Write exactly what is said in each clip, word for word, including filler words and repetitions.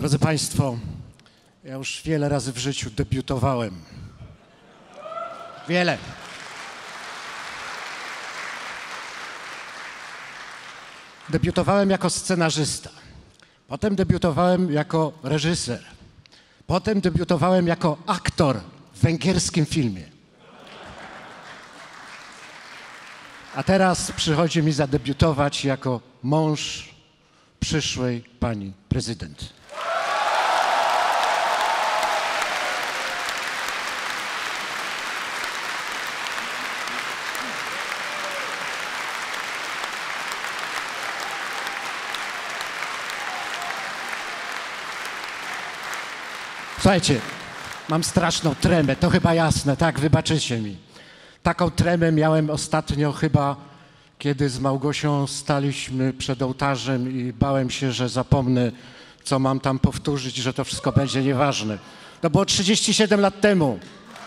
Drodzy Państwo, ja już wiele razy w życiu debiutowałem. Wiele. Debiutowałem jako scenarzysta. Potem debiutowałem jako reżyser. Potem debiutowałem jako aktor w węgierskim filmie. A teraz przychodzi mi zadebiutować jako mąż przyszłej pani prezydent. Słuchajcie, mam straszną tremę, to chyba jasne, tak, wybaczycie mi. Taką tremę miałem ostatnio chyba, kiedy z Małgosią staliśmy przed ołtarzem i bałem się, że zapomnę, co mam tam powtórzyć, że to wszystko będzie nieważne. To było trzydzieści siedem lat temu.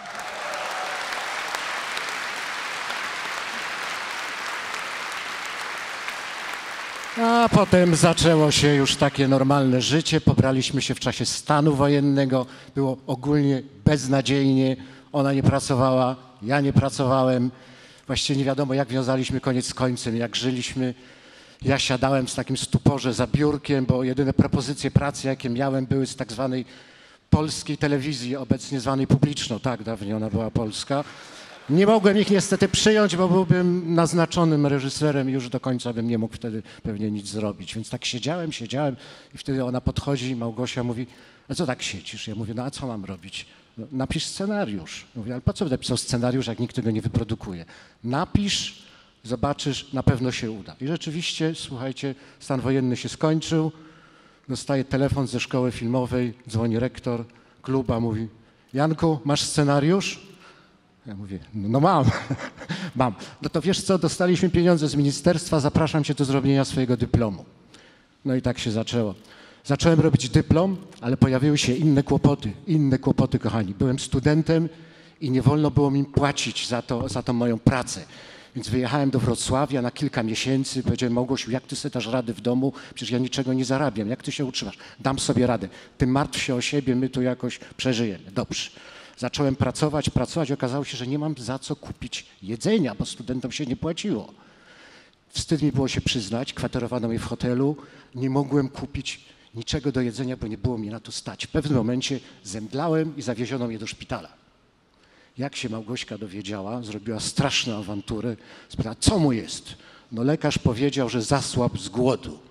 A potem zaczęło się już takie normalne życie, pobraliśmy się w czasie stanu wojennego, było ogólnie beznadziejnie, ona nie pracowała, ja nie pracowałem, właściwie nie wiadomo jak wiązaliśmy koniec z końcem, jak żyliśmy. Ja siadałem w takim stuporze za biurkiem, bo jedyne propozycje pracy jakie miałem były z tak zwanej polskiej telewizji, obecnie zwanej publiczną, tak, dawniej ona była polska. Nie mogłem ich niestety przyjąć, bo byłbym naznaczonym reżyserem i już do końca bym nie mógł wtedy pewnie nic zrobić. Więc tak siedziałem, siedziałem i wtedy ona podchodzi i Małgosia mówi, a co tak siedzisz? Ja mówię, no a co mam robić? No, napisz scenariusz. Mówię, ale po co będę pisał scenariusz, jak nikt tego nie wyprodukuje? Napisz, zobaczysz, na pewno się uda. I rzeczywiście, słuchajcie, stan wojenny się skończył, dostaję telefon ze szkoły filmowej, dzwoni rektor kluba, mówi, Janku, masz scenariusz? Ja mówię, no, no mam, mam. No to wiesz co, dostaliśmy pieniądze z ministerstwa, zapraszam cię do zrobienia swojego dyplomu. No i tak się zaczęło. Zacząłem robić dyplom, ale pojawiły się inne kłopoty, inne kłopoty, kochani. Byłem studentem i nie wolno było mi płacić za to, za tą moją pracę. Więc wyjechałem do Wrocławia na kilka miesięcy, powiedziałem, Małgosiu, jak ty sobie dasz radę w domu? Przecież ja niczego nie zarabiam, jak ty się utrzymasz? Dam sobie radę. Ty martw się o siebie, my tu jakoś przeżyjemy. Dobrze. Zacząłem pracować, pracować, okazało się, że nie mam za co kupić jedzenia, bo studentom się nie płaciło. Wstyd mi było się przyznać, kwaterowano mnie w hotelu, nie mogłem kupić niczego do jedzenia, bo nie było mi na to stać. W pewnym momencie zemdlałem i zawieziono mnie do szpitala. Jak się Małgośka dowiedziała, zrobiła straszną awanturę, spytała, co mu jest? No lekarz powiedział, że zasłabł z głodu.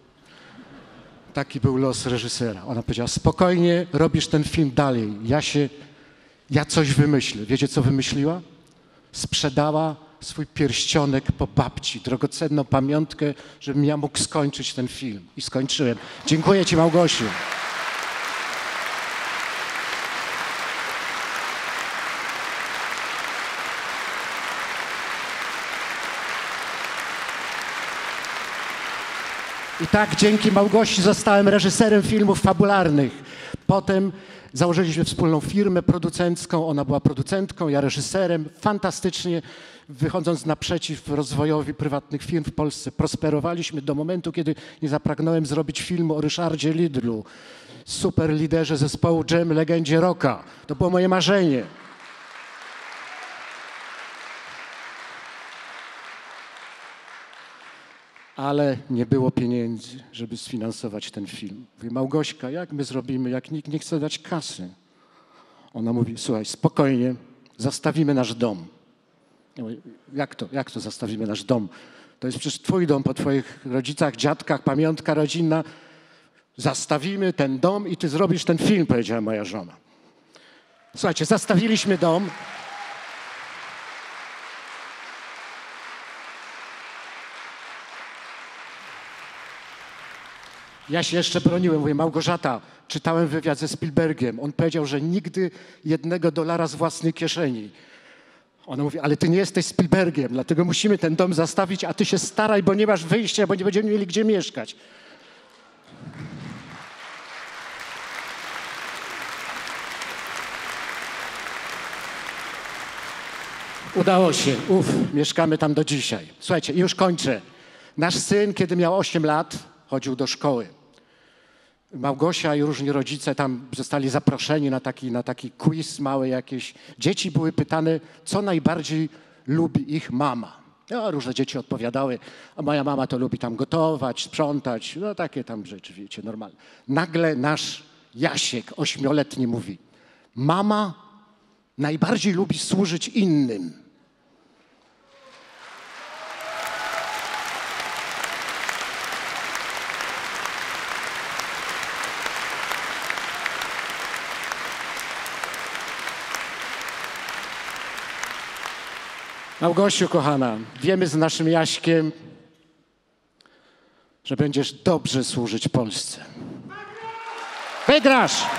Taki był los reżysera. Ona powiedziała, spokojnie, robisz ten film dalej, ja się... Ja coś wymyślę. Wiecie, co wymyśliła? Sprzedała swój pierścionek po babci, drogocenną pamiątkę, żebym ja mógł skończyć ten film. I skończyłem. Dziękuję ci, Małgosiu. I tak dzięki Małgosi zostałem reżyserem filmów fabularnych. Potem założyliśmy wspólną firmę producencką, ona była producentką, ja reżyserem. Fantastycznie, wychodząc naprzeciw rozwojowi prywatnych firm w Polsce, prosperowaliśmy do momentu, kiedy nie zapragnąłem zrobić filmu o Ryszardzie Lidlu, super liderze zespołu Dżem, legendzie rocka. To było moje marzenie. Ale nie było pieniędzy, żeby sfinansować ten film. Mówię, Małgośka, jak my zrobimy, jak nikt nie chce dać kasy? Ona mówi, słuchaj, spokojnie, zastawimy nasz dom. Ja mówię, jak to, jak to zastawimy nasz dom? To jest przecież twój dom, po twoich rodzicach, dziadkach, pamiątka rodzinna. Zastawimy ten dom i ty zrobisz ten film, powiedziała moja żona. Słuchajcie, zastawiliśmy dom. Ja się jeszcze broniłem, mówię, Małgorzata, czytałem wywiad ze Spielbergiem. On powiedział, że nigdy jednego dolara z własnej kieszeni. Ona mówi, ale ty nie jesteś Spielbergiem, dlatego musimy ten dom zastawić, a ty się staraj, bo nie masz wyjścia, bo nie będziemy mieli gdzie mieszkać. Udało się, uff, mieszkamy tam do dzisiaj. Słuchajcie, już kończę. Nasz syn, kiedy miał osiem lat, chodził do szkoły. Małgosia i różni rodzice tam zostali zaproszeni na taki, na taki quiz mały jakieś. Dzieci były pytane, co najbardziej lubi ich mama. No, różne dzieci odpowiadały, a moja mama to lubi tam gotować, sprzątać, no takie tam rzeczy, wiecie, normalne. Nagle nasz Jasiek, ośmioletni, mówi, mama najbardziej lubi służyć innym. Małgosiu, kochana, wiemy z naszym Jaśkiem, że będziesz dobrze służyć Polsce. Wygrasz!